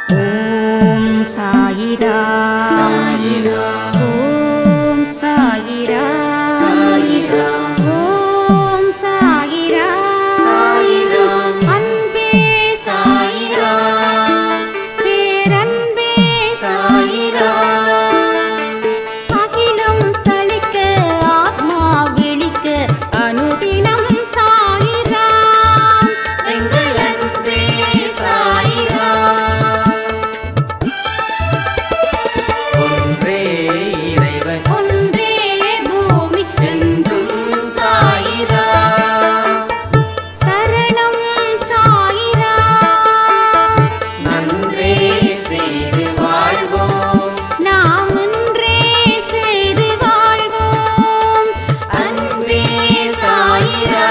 ஓம் சாயிரா சாயிரா ஓம் சாயிரா சாயிரா ஓம் சாயிரா சாயிரா அன்பே சாயிரா பேரன்பே சாயிரா அகிலம் தளிக்க ஆத்மா விழிக்க அனுதினம் சாயிரா எங்கள் அன்பே சாயிரா ஒன்றே இறைவன் ஒன்றே பூமிக்கென்றும் சாயிரா சரணம் சாயிரா நன்றே செய்து வாழ்வோம் நாம் ஒன்றே செய்து வாழ்வோம் அன்பே சாயிரா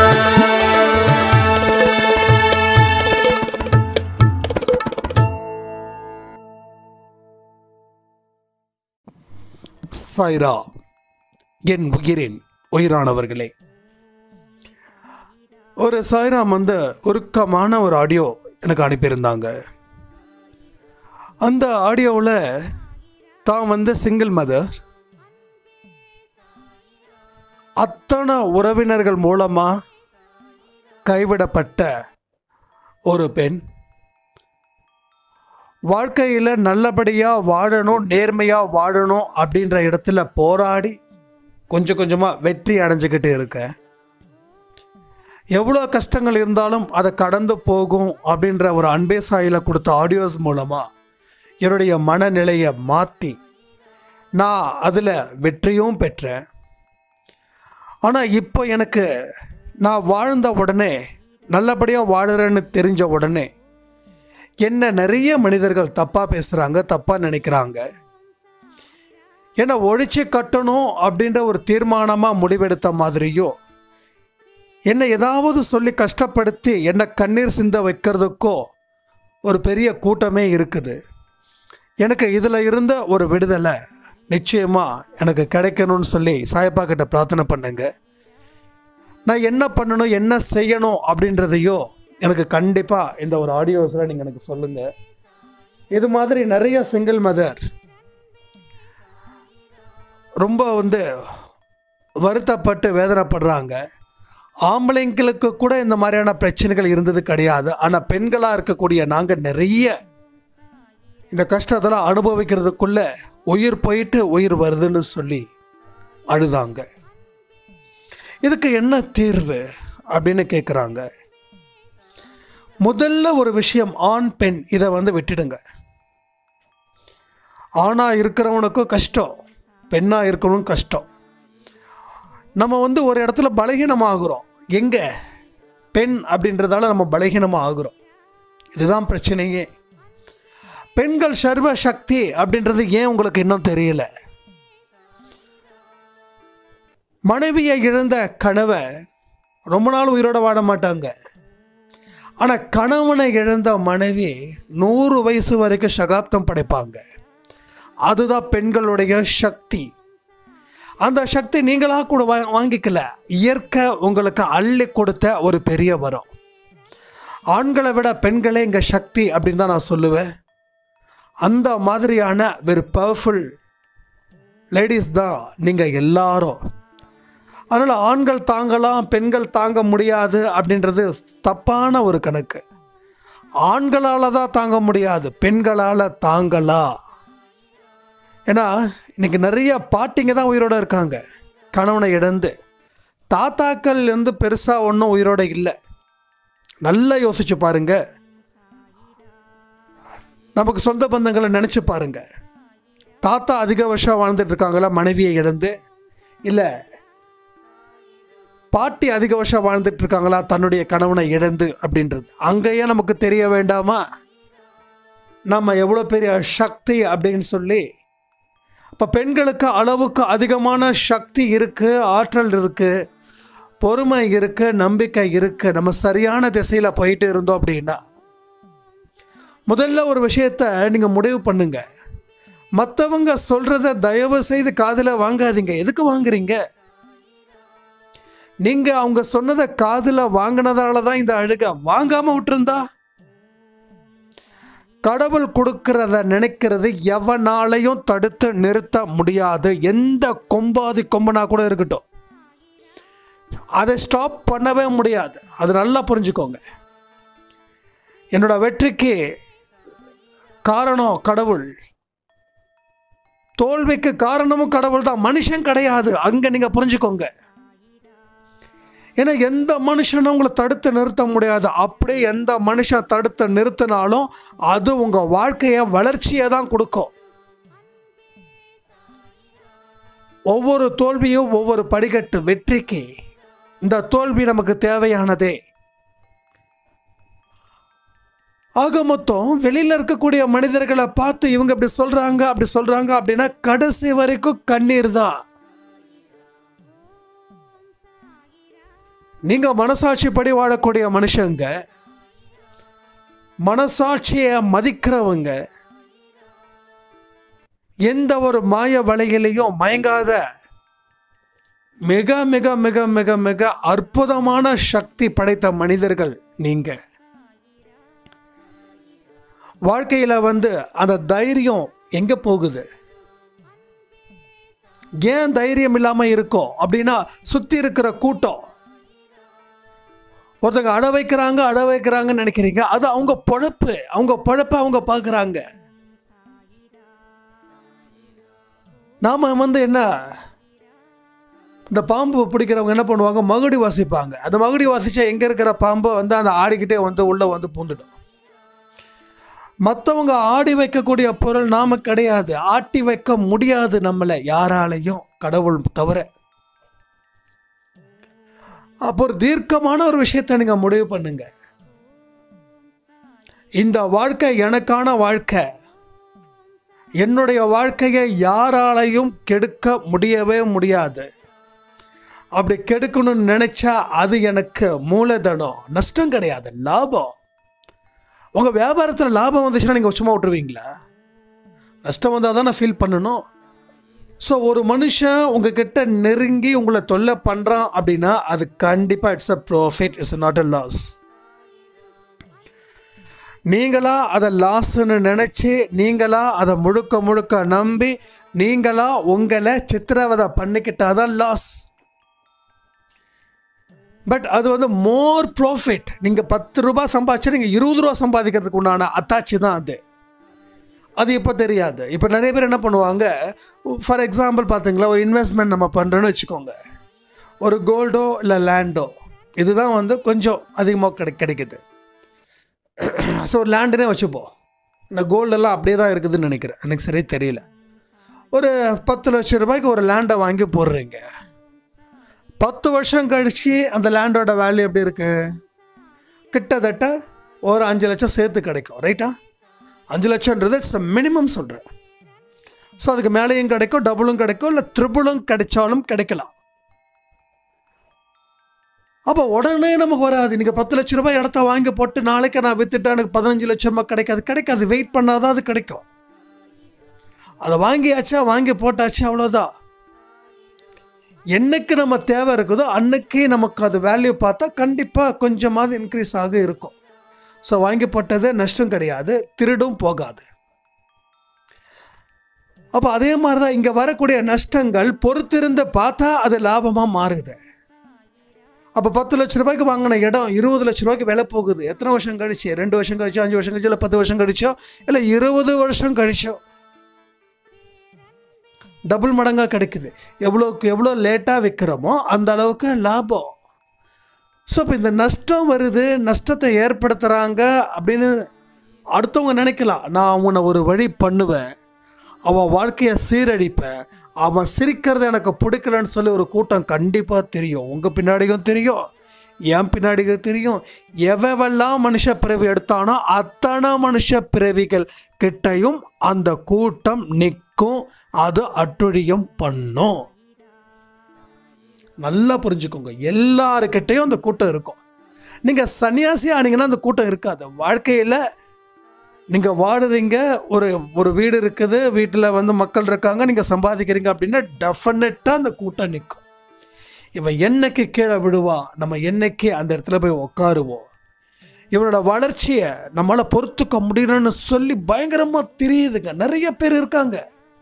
சாய்ரா என் உயிரின் உயிரானவர்களே, ஒரு சாய்ராம் உருக்கமான ஒரு ஆடியோ எனக்கு அனுப்பியிருந்தாங்க. அந்த ஆடியோவில் தான் சிங்கிள் மதர், அத்தனை உறவினர்கள் மூலமாக கைவிடப்பட்ட ஒரு பெண், வாழ்க்கையில் நல்லபடியாக வாழணும், நேர்மையாக வாழணும் அப்படின்ற இடத்துல போராடி கொஞ்சம் கொஞ்சமாக வெற்றி அடைஞ்சிக்கிட்டு இருக்க, எவ்வளோ கஷ்டங்கள் இருந்தாலும் அதை கடந்து போகும் அப்படின்ற ஒரு அன்பே சாயில் கொடுத்த ஆடியோஸ் மூலமாக என்னுடைய மனநிலையை மாற்றி நான் அதில் வெற்றியும் பெற்றேன். ஆனால் இப்போ எனக்கு நான் வாழ்ந்த உடனே, நல்லபடியாக வாழுறேன்னு தெரிஞ்ச உடனே என்ன நிறைய மனிதர்கள் தப்பாக பேசுகிறாங்க, தப்பாக நினைக்கிறாங்க. என்னை ஒழிச்சு கட்டணும் அப்படின்ற ஒரு தீர்மானமாக முடிவெடுத்த மாதிரியோ, என்னை ஏதாவது சொல்லி கஷ்டப்படுத்தி என்னை கண்ணீர் சிந்த வைக்கிறதுக்கோ ஒரு பெரிய கூட்டமே இருக்குது. எனக்கு இதில் இருந்த ஒரு விடுதலை நிச்சயமாக எனக்கு கிடைக்கணும்னு சொல்லி சாயப்பா கிட்ட பிரார்த்தனை பண்ணுங்க. நான் என்ன பண்ணணும், என்ன செய்யணும் அப்படின்றதையோ எனக்கு கண்டிப்பாக இந்த ஒரு ஆடியோஸில் நீங்கள் எனக்கு சொல்லுங்கள். இது மாதிரி நிறைய சிங்கிள் மதர் ரொம்ப வருத்தப்பட்டு வேதனைப்படுறாங்க. ஆம்பளைங்களுக்கு கூட இந்த மாதிரியான பிரச்சனைகள் இருந்தது கிடையாது. ஆனால் பெண்களாக இருக்கக்கூடிய நாங்கள் நிறைய இந்த கஷ்டத்தில் அனுபவிக்கிறதுக்குள்ள உயிர் போயிட்டு உயிர் வருதுன்னு சொல்லி அழுதாங்க. இதுக்கு என்ன தீர்வு அப்படின்னு கேட்குறாங்க. முதல்ல ஒரு விஷயம், ஆண் பெண் இதை விட்டுடுங்க. ஆணாக இருக்கிறவனுக்கும் கஷ்டம், பெண்ணாக இருக்கணும் கஷ்டம். நம்ம ஒரு இடத்துல பலகீனமாகிறோம். எங்கே பெண் அப்படின்றதால நம்ம பலகீனமாக ஆகிறோம். இதுதான் பிரச்சனையே. பெண்கள் சர்வ சக்தி அப்படின்றது ஏன் உங்களுக்கு இன்னும் தெரியல? மனைவியை இழந்த கணவன் ரொம்ப நாள் உயிரோட வாழ மாட்டாங்க. ஆனால் கணவனை இழந்த மனைவி 100 வயசு வரைக்கும் சகாப்தம் படைப்பாங்க. அதுதான் பெண்களுடைய சக்தி. அந்த சக்தி நீங்களாக கூட வாங்கிக்கல, இயற்கை உங்களுக்கு அள்ளி கொடுத்த ஒரு பெரிய வரம். ஆண்களை விட பெண்களே இங்கே சக்தி அப்படின்னு தான் நான் சொல்லுவேன். அந்த மாதிரியான வெரி பவர்ஃபுல் லேடிஸ் தான் நீங்கள் எல்லாரும். அதனால் ஆண்கள் தாங்கலாம், பெண்கள் தாங்க முடியாது அப்படின்றது தப்பான ஒரு கணக்கு. ஆண்களால் தான் தாங்க முடியாது, பெண்களால் தாங்கலாம். ஏன்னா இன்றைக்கி நிறைய பாட்டிங்க தான் உயிரோடு இருக்காங்க, கணவனை இழந்து. தாத்தாக்கள் பெருசாக ஒன்றும் உயிரோடு இல்லை. நல்லா யோசிச்சு பாருங்க. நமக்கு சொந்த பந்தங்களை நினச்சி பாருங்க. தாத்தா அதிக வருஷம் வாழ்ந்துட்டு இருக்காங்களா மனைவியை இழந்து? இல்லை பாட்டி அதிக வருஷம் வாழ்ந்துட்டு இருக்காங்களா தன்னுடைய கணவனை இழந்து? அப்படின்றது அங்கேயே நமக்கு தெரிய வேண்டாமா நம்ம எவ்வளோ பெரிய சக்தி அப்படின்னு சொல்லி. இப்போ பெண்களுக்கு அளவுக்கு அதிகமான சக்தி இருக்குது, ஆற்றல் இருக்குது, பொறுமை இருக்குது, நம்பிக்கை இருக்குது. நம்ம சரியான திசையில் போயிட்டு இருந்தோம் அப்படின்னா முதல்ல ஒரு விஷயத்தை நீங்கள் முடிவு பண்ணுங்க. மற்றவங்க சொல்கிறத தயவு செய்து காதில் வாங்காதீங்க. எதுக்கு வாங்குறீங்க? நீங்கள் அவங்க சொன்னதை காதில் வாங்கினதால தான் இந்த அழுக. வாங்காமல் விட்டுருந்தா கடவுள் கொடுக்கிறத நினைக்கிறது எவனாலையும் தடுத்து நிறுத்த முடியாது. எந்த கொம்பனா கூட இருக்கட்டும், அதை ஸ்டாப் பண்ணவே முடியாது. அது நல்லா புரிஞ்சுக்கோங்க. என்னோட வெற்றிக்கு காரணம் கடவுள், தோல்விக்கு காரணமும் கடவுள் தான், மனுஷன் கிடையாது. அங்க நீங்க புரிஞ்சுக்கோங்க. ஏன்னா எந்த மனுஷனும் உங்களை தடுத்து நிறுத்த முடியாது. அப்படியே எந்த மனுஷன் தடுத்து நிறுத்தினாலும் அது உங்க வாழ்க்கையை வளர்ச்சியை தான் கொடுக்கும். ஒவ்வொரு தோல்வியும் ஒவ்வொரு படிக்கட்டு வெற்றிக்கு. இந்த தோல்வி நமக்கு தேவையானதே. ஆக மொத்தம் வெளியில் இருக்கக்கூடிய மனிதர்களை பார்த்து இவங்க அப்படி சொல்றாங்க அப்படின்னா கடைசி வரைக்கும் கண்ணீர் தான். நீங்க மனசாட்சிப்படி வாழக்கூடிய மனுஷங்க, மனசாட்சியை மதிக்கிறவங்க, எந்த ஒரு மாய வலையிலையும் மயங்காத மிக மிக மிக மிக மிக அற்புதமான சக்தி படைத்த மனிதர்கள் நீங்க. வாழ்க்கையில அந்த தைரியம் எங்க போகுது? ஏன் தைரியம் இல்லாம இருக்கும் அப்படின்னா சுத்தி இருக்கிற கூட்டம். ஒருத்தங்க அட வைக்கிறாங்கன்னு நினைக்கிறீங்க, அது அவங்க பொழப்பை அவங்க பார்க்குறாங்க. நாம என்ன, இந்த பாம்பு பிடிக்கிறவங்க என்ன பண்ணுவாங்க, மகுடி வாசிப்பாங்க. அந்த மகுடி வாசிச்சா எங்க இருக்கிற பாம்பு அந்த ஆடிக்கிட்டே உள்ள பூந்துடும். மற்றவங்க ஆடி வைக்கக்கூடிய பொருள் நாம கிடையாது. ஆட்டி வைக்க முடியாது நம்மளை யாராலையும், கடவுள் தவிர. அப்போ ஒரு தீர்க்கமான ஒரு விஷயத்தை நீங்க முடிவு பண்ணுங்க. இந்த வாழ்க்கை எனக்கான வாழ்க்கை. என்னுடைய வாழ்க்கையை யாராலையும் கெடுக்க முடியவே முடியாது. அப்படி கெடுக்கணும்னு நினைச்சா அது எனக்கு மூலதனம், நஷ்டம் கிடையாது, லாபம். உங்க வியாபாரத்தில் லாபம் வந்துச்சுன்னா நீங்க சும்மா விட்டுருவீங்களா? நஷ்டம் வந்தால் தான் நான் ஃபீல் பண்ணணும். ஸோ ஒரு மனுஷன் உங்ககிட்ட நெருங்கி உங்களை தொல்லை பண்ணுறான் அப்படின்னா அது கண்டிப்பாக it's a profit, it's not a loss. நீங்களா அதை லாஸ்ன்னு நினச்சி, நீங்களா அதை முழுக்க நம்பி, நீங்களா உங்களை சித்திரவதை பண்ணிக்கிட்டாதான் லாஸ். பட் அது மோர் ப்ராஃபிட். நீங்கள் 10 ரூபாய் சம்பாதிச்சா நீங்கள் 20 ரூபா சம்பாதிக்கிறதுக்கு உண்டான அத்தாட்சி தான் அது இப்போ தெரியாது. இப்போ நிறைய பேர் என்ன பண்ணுவாங்க, ஃபார் எக்ஸாம்பிள் பார்த்தீங்களா, ஒரு இன்வெஸ்ட்மெண்ட் நம்ம பண்ணுறோன்னு வச்சுக்கோங்க. ஒரு கோல்டோ இல்லை லேண்டோ, இதுதான் கொஞ்சம் அதிகமாக கிடைக்குது. ஸோ ஒரு லேண்டுனே வச்சுப்போம். இந்த கோல்டெல்லாம் அப்படியே தான் இருக்குதுன்னு நினைக்கிறேன், எனக்கு சரியாக தெரியல. ஒரு 10 லட்சம் ரூபாய்க்கு ஒரு லேண்டை வாங்கி போடுறீங்க. 10 வருஷம் கழிச்சு அந்த லேண்டோட வேல்யூ எப்படி இருக்கு? கிட்டத்தட்ட ஒரு 5 லட்சம் சேர்த்து கிடைக்கும், ரைட்டா? 5 லட்சம்ன்றது இட்ஸ் மினிமம் சொல்கிறேன். ஸோ அதுக்கு மேலேயும் கிடைக்கும், டபுளும் கிடைக்கும், இல்லை ட்ரிபிளும் கிடைச்சாலும் கிடைக்கலாம். அப்போ உடனே நமக்கு வராது. நீங்கள் 10 லட்ச ரூபாய் இடத்த வாங்கி போட்டு நாளைக்கு நான் வித்துட்டேன் எனக்கு 15 லட்ச ரூபாய் கிடைக்காது. வெயிட் பண்ணாதான் அது கிடைக்கும். அதை வாங்கி போட்டாச்சு, அவ்வளோதான். என்னைக்கு நம்ம தேவை இருக்குதோ அன்னைக்கு நமக்கு அது வேல்யூ பார்த்தா கண்டிப்பாக கொஞ்சமாவது இன்க்ரீஸ் ஆக இருக்கும். ஸோ வாங்கி போட்டது நஷ்டம் கிடையாது, திருடும் போகாது. அப்போ அதே மாதிரி தான் இங்கே வரக்கூடிய நஷ்டங்கள் பொறுத்திருந்து பார்த்தா அது லாபமாக மாறுது. அப்போ 10 லட்ச ரூபாய்க்கு வாங்கின இடம் 20 லட்ச ரூபாய்க்கு விலை போகுது. எத்தனை வருஷம் கழிச்சு? 2 வருஷம் கழிச்சோ, 5 வருஷம் கழிச்சோ, இல்லை 10 வருஷம் கழிச்சோ, இல்லை 20 வருஷம் கழிச்சோ டபுள் மடங்காக கிடைக்குது. எவ்வளோ லேட்டாக விற்கிறோமோ அந்த அளவுக்கு லாபம். ஸோ இப்போ இந்த நஷ்டம் வருது, நஷ்டத்தை ஏற்படுத்துகிறாங்க அப்படின்னு அடுத்தவங்க நினைக்கலாம். நான் அவனை ஒரு வழி பண்ணுவேன், அவன் வாழ்க்கையை சீரழிப்பேன், அவன் சிரிக்கிறது எனக்கு பிடிக்கலன்னு சொல்லி ஒரு கூட்டம் கண்டிப்பாக தெரியும். உங்கள் பின்னாடியும் தெரியும், என் பின்னாடியும் தெரியும். எவெல்லாம் மனுஷ பிறவி எடுத்தானோ அத்தனை மனுஷ பிறவிகள் கிட்டையும் அந்த கூட்டம் நிற்கும், அது அட்டுழியம் பண்ணும். நல்லா புரிஞ்சுக்கோங்க, எல்லாருக்கிட்டையும் அந்த கூட்டம் இருக்கும். நீங்கள் சன்னியாசி ஆனீங்கன்னா அந்த கூட்டம் இருக்காது. வாழ்க்கையில் நீங்கள் வாடுறீங்க, ஒரு வீடு இருக்குது, வீட்டில் மக்கள் இருக்காங்க, நீங்கள் சம்பாதிக்கிறீங்க அப்படின்னா டெஃபினட்டாக அந்த கூட்டம் நிற்கும். இவன் என்னைக்கு கீழே விடுவா, நம்ம என்னைக்கு அந்த இடத்துல போய் உட்காருவோம், இவனோட வளர்ச்சியை நம்மளால் பொறுத்துக்க முடியணும்னு சொல்லி பயங்கரமாக தெரியுதுங்க. நிறைய பேர் இருக்காங்க.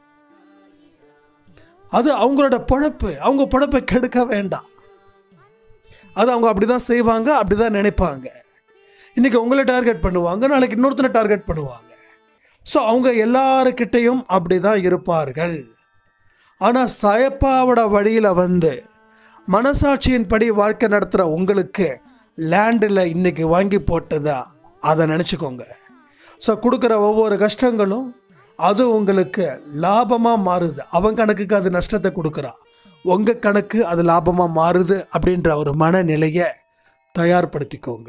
அது அவங்களோட பொழப்பு. அவங்க பொழப்பை கெடுக்க வேண்டாம். அது அவங்க அப்படி தான் செய்வாங்க, அப்படி தான் நினைப்பாங்க. இன்றைக்கி உங்களை டார்கெட் பண்ணுவாங்க, நாளைக்கு இன்னொருத்தனை டார்கெட் பண்ணுவாங்க. ஸோ அவங்க எல்லாருக்கிட்டையும் அப்படி தான் இருப்பார்கள். ஆனால் சாயப்பாவோட வழியில் வந்து மனசாட்சியின்படி வாழ்க்கை நடத்துகிற உங்களுக்கு லேண்டில் இன்றைக்கி வாங்கி போட்டதா அதை நினச்சிக்கோங்க. ஸோ கொடுக்குற ஒவ்வொரு கஷ்டங்களும் அது உங்களுக்கு லாபமாக மாறுது. அவன் கணக்குக்கு அது நஷ்டத்தை கொடுக்குறா, உங்கள் கணக்கு அது லாபமாக மாறுது அப்படின்ற ஒரு மனநிலையை தயார்படுத்திக்கோங்க.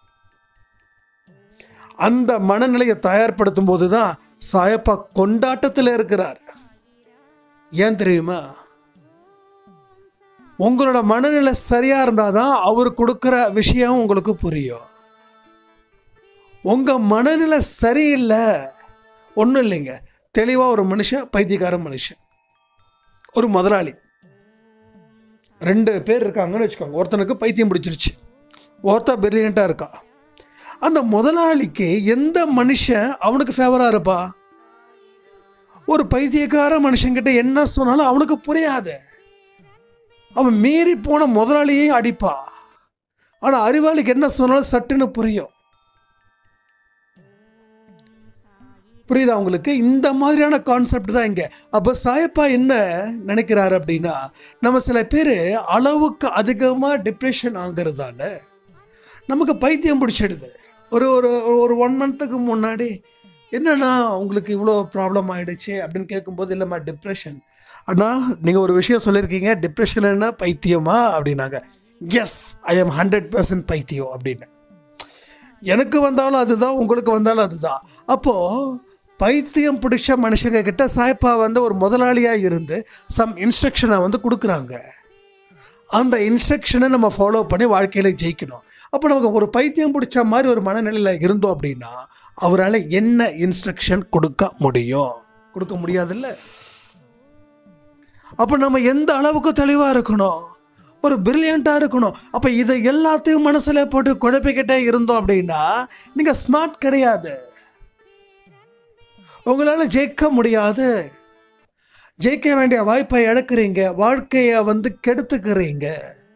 அந்த மனநிலையை தயார்படுத்தும் போது தான் சாயப்பா கொண்டாட்டத்தில் இருக்கிறார். ஏன் தெரியுமா? உங்களோட மனநிலை சரியாக இருந்தால் தான் அவர் கொடுக்குற விஷயம் உங்களுக்கு புரியும். உங்கள் மனநிலை சரியில்லை, ஒன்றும் இல்லைங்க. தெளிவாக ஒரு மனுஷன், பைத்தியக்கார மனுஷன், ஒரு முதலாளி, 2 பேர் இருக்காங்கன்னு வச்சுக்கோங்க. ஒருத்தனுக்கு பைத்தியம் பிடிச்சிருச்சு, ஒருத்தர் பிரில்லியண்ட்டாக இருக்கா. அந்த முதலாளிக்கு எந்த மனுஷன் அவனுக்கு ஃபேவராக இருப்பா? ஒரு பைத்தியக்கார மனுஷன்கிட்ட என்ன சொன்னாலும் அவனுக்கு புரியாது. அவன் மீறி போன முதலாளியையும் அடிப்பா. ஆனால் அறிவாளிக்கு என்ன சொன்னாலும் சட்டுன்னு புரியும். புரியுதா உங்களுக்கு? இந்த மாதிரியான கான்செப்ட் தான் இங்கே. அப்போ சாயப்பா என்ன நினைக்கிறாரு அப்படின்னா, நம்ம சில பேர் அளவுக்கு அதிகமாக டிப்ரெஷன் ஆகிறதால நமக்கு பைத்தியம் பிடிச்சிடுது. ஒரு ஒரு ஒரு 1 மந்த்துக்கு முன்னாடி என்னன்னா உங்களுக்கு இவ்வளோ ப்ராப்ளம் ஆகிடுச்சு அப்படின்னு கேட்கும்போது, இல்லைம்மா டிப்ரெஷன். ஆனால் நீங்கள் ஒரு விஷயம் சொல்லியிருக்கீங்க, டிப்ரெஷன் என்ன பைத்தியமா அப்படின்னாங்க. எஸ், ஐ எம் 100% பைத்தியம் அப்படின்னு. எனக்கு வந்தாலும் அதுதான், உங்களுக்கு வந்தாலும் அதுதான். அப்போது பைத்தியம் பிடிச்ச மனுஷங்க கிட்ட சாயப்பா வந்து ஒரு முதலாளியாக இருந்து சம் இன்ஸ்ட்ரக்ஷனை வந்து கொடுக்குறாங்க. அந்த இன்ஸ்ட்ரக்ஷனை நம்ம ஃபாலோ பண்ணி வாழ்க்கையில் ஜெயிக்கணும். அப்போ நமக்கு ஒரு பைத்தியம் பிடிச்ச மாதிரி ஒரு மனநிலையில் இருந்தோம் அப்படின்னா அவரால் என்ன இன்ஸ்ட்ரக்ஷன் கொடுக்க முடியும்? கொடுக்க முடியாதுல்ல. அப்போ நம்ம எந்த அளவுக்கு தெளிவாக இருக்கணும், ஒரு பிரில்லியண்ட்டாக இருக்கணும். அப்போ இதை எல்லாத்தையும் மனசில் போட்டு குழப்பிக்கிட்டே இருந்தோம் அப்படின்னா நீங்கள் ஸ்மார்ட் கிடையாது, உங்களால் ஜெயிக்க முடியாது. ஜெயிக்க வேண்டிய வாய்ப்பை இழக்கிறீங்க, வாழ்க்கையை வந்து கெடுத்துக்கிறீங்க.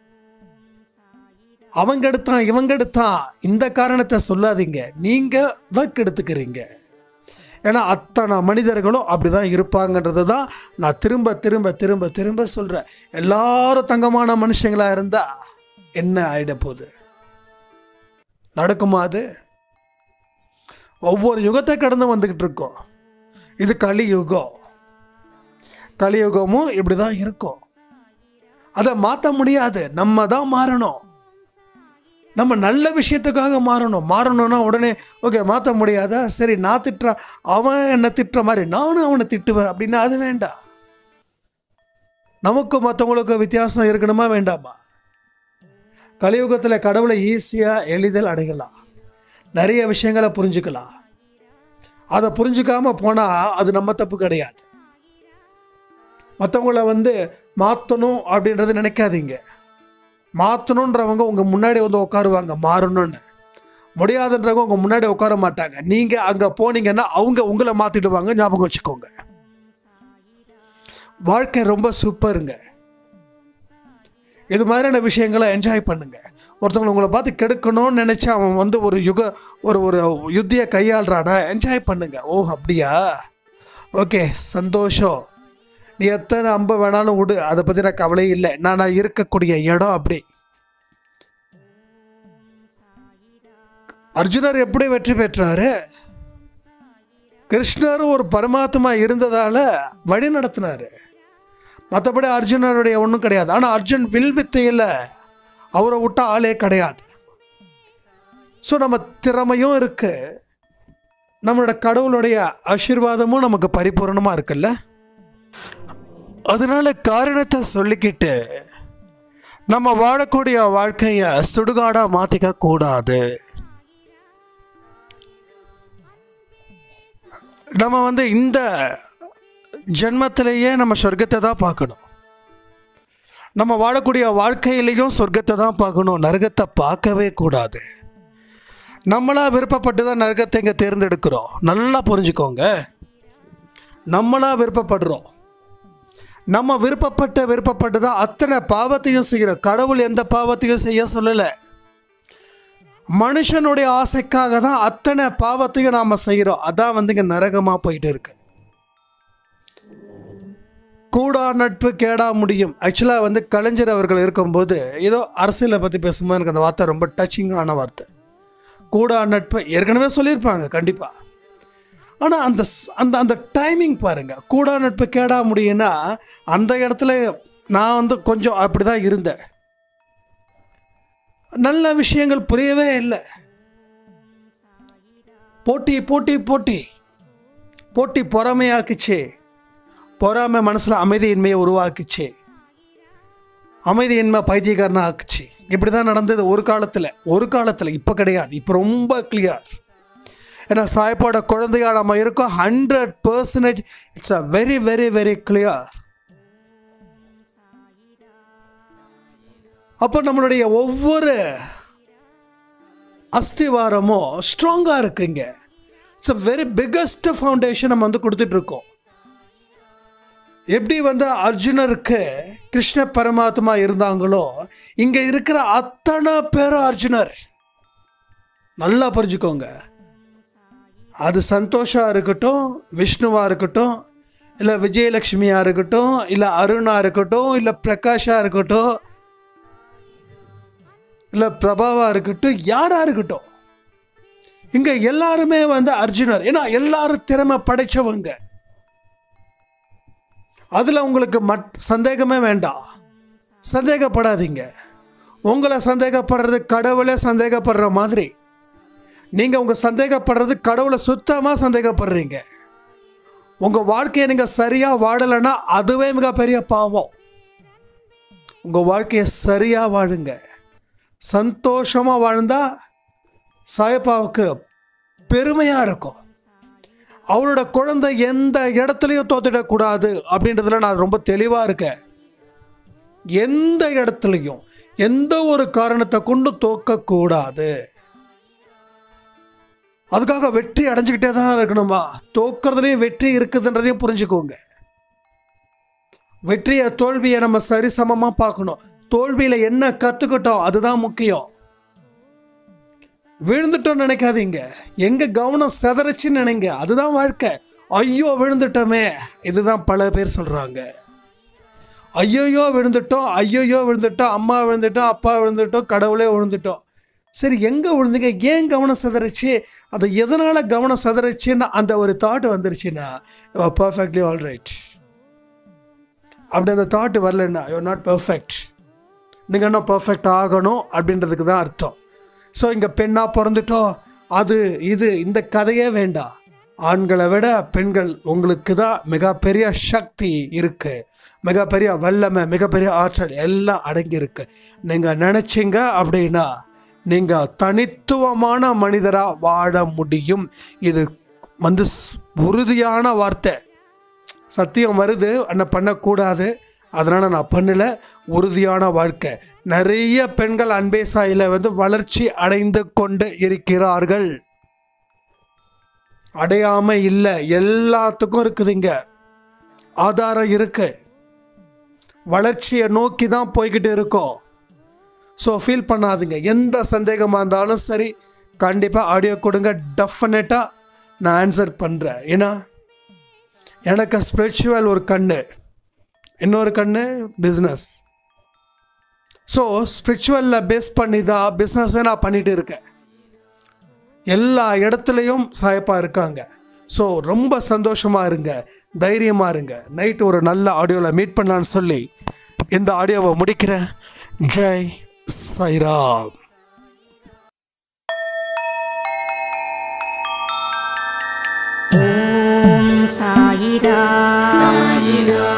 அவங்க எடுத்தான், இவங்க எடுத்தான், இந்த காரணத்தை சொல்லாதீங்க, நீங்கள் தான் கெடுத்துக்கிறீங்க. ஏன்னா அத்தனை மனிதர்களும் அப்படி தான் இருப்பாங்கன்றது தான் நான் திரும்ப திரும்ப திரும்ப திரும்ப சொல்கிறேன். எல்லாரும் தங்கமான மனுஷங்களாக இருந்தால் என்ன ஆகிட போகுது? நடக்குமா? அது ஒவ்வொரு யுகத்தை கடந்து வந்துக்கிட்டு இருக்கோம். இது கலியுகம். கலியுகமும் இப்படி தான் இருக்கும். அதை மாற்ற முடியாது, நம்ம தான் மாறணும். நம்ம நல்ல விஷயத்துக்காக மாறணும்னா உடனே ஓகே மாற்ற முடியாதா, சரி நான் திட்டுறான், அவன் என்னை திட்டுற மாதிரி நானும் அவனை திட்டுவேன் அப்படின்னா அது வேண்டாம். நமக்கும் மற்றவங்களுக்கும் வித்தியாசம் இருக்கணுமா வேண்டாமா? கலியுகத்தில் கடவுளை ஈஸியாக எளிதில் அடையலாம், நிறைய விஷயங்களை புரிஞ்சுக்கலாம். அதை புரிஞ்சுக்காமல் போனால் அது நம்ம தப்பு கிடையாது. மற்றவங்கள வந்து மாற்றணும் அப்படின்றது நினைக்காதீங்க. மாற்றணுன்றவங்க உங்கள் முன்னாடி வந்து உட்காருவாங்க, மாறணும்னு. முடியாதுன்றவங்க உங்கள் முன்னாடி உட்கார மாட்டாங்க. நீங்கள் அங்கே போனீங்கன்னா அவங்க உங்களை மாற்றிடுவாங்க, ஞாபகம் வச்சுக்கோங்க. வாழ்க்கை ரொம்ப சூப்பருங்க. இது மாதிரியான விஷயங்களை என்ஜாய் பண்ணுங்கள். ஒருத்தவங்களை உங்களை பார்த்து கெடுக்கணும்னு நினச்சி அவன் வந்து ஒரு யுத்தியை கையாளுறானா, என்ஜாய் பண்ணுங்கள். ஓ அப்படியா, ஓகே சந்தோஷம், நீ எத்தனை அம்பை வேணாலும் விடு, அதை பற்றி நான் கவலையே இல்லை, நான் இருக்கக்கூடிய இடம் அப்படி. அர்ஜுனர் எப்படி வெற்றி பெற்றாரு? கிருஷ்ணர் ஒரு பரமாத்மா இருந்ததால் வழி நடத்தினார். மற்றபடி அர்ஜுனருடைய ஒன்றும் கிடையாது. ஆனால் அர்ஜுன் வில் வித்தையில் அவரை விட்ட ஆளே கிடையாது. ஸோ நம்ம திறமையும் இருக்குது, நம்மளோட கடவுளுடைய ஆசீர்வாதமும் நமக்கு பரிபூர்ணமாக இருக்குல்ல. அதனால காரணத்தை சொல்லிக்கிட்டு நம்ம வாழக்கூடிய வாழ்க்கையை சுடுகாடாக மாற்றிக்க கூடாது. நம்ம வந்து இந்த ஜென்மத்திலேயே நம்ம சொர்க்கத்தை தான் பார்க்கணும். நம்ம வாழக்கூடிய வாழ்க்கையிலையும் சொர்க்கத்தை தான் பார்க்கணும், நரகத்தை பார்க்கவே கூடாது. நம்மளா விருப்பப்பட்டு தான் நரகத்தை இங்கே தேர்ந்தெடுக்கிறோம். நல்லா புரிஞ்சுக்கோங்க. நம்மளா விருப்பப்படுறோம். நம்ம விருப்பப்பட்டு தான் அத்தனை பாவத்தையும் செய்கிறோம். கடவுள் எந்த பாவத்தையும் செய்ய சொல்லலை. மனுஷனுடைய ஆசைக்காக தான் அத்தனை பாவத்தையும் நாம் செய்கிறோம். அதான் இங்கே நரகமாக போயிட்டு இருக்கு. கூடா நட்பு கேடா முடியும். ஆக்சுவலாக கலைஞர் அவர்கள் இருக்கும்போது ஏதோ அரசியலை பற்றி பேசும்போது எனக்கு அந்த வார்த்தை ரொம்ப டச்சிங்கான வார்த்தை. கூடா நட்பு ஏற்கனவே சொல்லியிருப்பாங்க கண்டிப்பாக. ஆனால் அந்த அந்த அந்த டைமிங் பாருங்கள். கூடா நட்பு கேடா முடியும்னா அந்த இடத்துல நான் கொஞ்சம் அப்படி தான் இருந்தேன். நல்ல விஷயங்கள் புரியவே இல்லை. போட்டி போட்டி போட்டி போட்டி பொறாமையாக்குச்சு. பொறாமை மனசில் அமைதியின்மையை உருவாக்குச்சு. அமைதியின்மை பைத்தியக்காரனை ஆக்குச்சு. இப்படி தான் நடந்தது ஒரு காலத்தில். இப்போ கிடையாது. இப்போ ரொம்ப கிளியர். ஏன்னா சாய்ப்பாட குழந்தையாக நம்ம இருக்கோம். 100% it's a very very very clear. அப்போ நம்மளுடைய ஒவ்வொரு அஸ்திவாரமும் ஸ்ட்ராங்காக இருக்குங்க. It's a very biggest foundation நம்ம கொடுத்துட்ருக்கோம். எப்படி அர்ஜுனருக்கு கிருஷ்ண பரமாத்மா இருந்தாங்களோ இங்கே இருக்கிற அத்தனை பேரும் அர்ஜுனர். நல்லா புரிஞ்சுக்கோங்க. அது சந்தோஷா இருக்கட்டும், விஷ்ணுவா இருக்கட்டும், இல்லை விஜயலட்சுமியாக இருக்கட்டும், இல்லை அருணா இருக்கட்டும், இல்லை பிரகாஷா இருக்கட்டும், இல்லை பிரபாவா இருக்கட்டும், யாராக இருக்கட்டும், இங்கே எல்லாருமே அர்ஜுனர். ஏன்னா எல்லாரும் திறமை படைச்சவங்க. அதில் உங்களுக்கு சந்தேகமே வேண்டாம். சந்தேகப்படாதீங்க. உங்களை சந்தேகப்படுறது கடவுளை சந்தேகப்படுற மாதிரி நீங்கள் உங்கள் சந்தேகப்படுறது கடவுளை சுத்தமாக சந்தேகப்படுறீங்க. உங்கள் வாழ்க்கையை நீங்கள் சரியாக வாழலைன்னா அதுவே மிகப்பெரிய பாவம். உங்கள் வாழ்க்கையை சரியாக வாழுங்க. சந்தோஷமாக வாழ்ந்தால் சாயப்பாவுக்கு பெருமையாக இருக்கும். அவரோட குழந்தை எந்த இடத்துலையும் தோத்துடக்கூடாது அப்படின்றதுல நான் ரொம்ப தெளிவாக இருக்கேன். எந்த இடத்துலையும் எந்த ஒரு காரணத்தை கொண்டு தோக்கக்கூடாது. அதுக்காக வெற்றி அடைஞ்சிக்கிட்டே தான் இருக்கணுமா? தோக்கிறதுலையும் வெற்றி இருக்குதுன்றதையும் புரிஞ்சுக்கோங்க. வெற்றியை தோல்வியை நம்ம சரிசமமாக பார்க்கணும். தோல்வியில் என்ன கற்றுக்கிட்டோம் அதுதான் முக்கியம். விழுந்துட்டோம்னு நினைக்காதீங்க. எங்கே கவனம் செதறச்சுன்னு நினைங்க. அதுதான் வாழ்க்கை. ஐயோ விழுந்துட்டோமே, இதுதான் பல பேர் சொல்கிறாங்க. ஐயோயோ விழுந்துட்டோம், அம்மா விழுந்துட்டோம், அப்பா விழுந்துட்டோம், கடவுளே விழுந்துட்டோம். சரி, எங்கே விழுந்துங்க? ஏன் கவனம் செதறிச்சு? அது எதனால் கவனம் செதறிச்சுன்னு அந்த ஒரு தாட் வந்துருச்சுன்னா பர்ஃபெக்ட்லி ஆல் ரைட். அப்படி அந்த தாட் வரலன்னா யூ நாட் பர்ஃபெக்ட். நீங்கள் இன்னும் பர்ஃபெக்ட் ஆகணும் அப்படின்றதுக்கு தான் அர்த்தம். ஸோ இங்கே பெண்ணாக பிறந்துட்டோம், அது இது இந்த கதையே வேண்டாம். ஆண்களை விட பெண்கள் உங்களுக்கு தான் மிகப்பெரிய சக்தி இருக்குது, மிகப்பெரிய வல்லமை, மிகப்பெரிய ஆற்றல் எல்லாம் அடங்கியிருக்கு. நீங்கள் நினச்சிங்க அப்படின்னா நீங்கள் தனித்துவமான மனிதராக வாழ முடியும். இது உறுதியான வார்த்தை. சத்தியம் வருது, என்ன பண்ணக்கூடாது, அதனால் நான் பண்ணலை. உறுதியான வாழ்க்கை. நிறைய பெண்கள் அன்பே சாயில வளர்ச்சி அடைந்து கொண்டு இருக்கிறார்கள். அடையாம இல்லை, எல்லாத்துக்கும் இருக்குதுங்க, ஆதாரம் இருக்கு. வளர்ச்சியை நோக்கி தான் போய்கிட்டு இருக்கோம். ஸோ ஃபீல் பண்ணாதீங்க. எந்த சந்தேகமாக இருந்தாலும் சரி, கண்டிப்பாக ஆடியோ கொடுங்க. டெஃபினட்டாக நான் ஆன்சர் பண்ணுறேன். ஏன்னா எனக்கு ஸ்பிரிச்சுவல் ஒரு கண்ணு, இன்னொரு கண்ணு பிஸ்னஸ். ஸோ ஸ்பிரிச்சுவலில் பேஸ் பண்ணி தான் பிஸ்னஸை நான் பண்ணிகிட்டு இருக்கேன். எல்லா இடத்துலையும் சாயப்பா இருக்காங்க. ஸோ ரொம்ப சந்தோஷமாக இருங்க, தைரியமாக இருங்க. நைட்டு ஒரு நல்ல ஆடியோவில் மீட் பண்ணலான்னு சொல்லி இந்த ஆடியோவை முடிக்கிறேன். ஜெய் சாய்ராம். ஓம் சாயிராம்.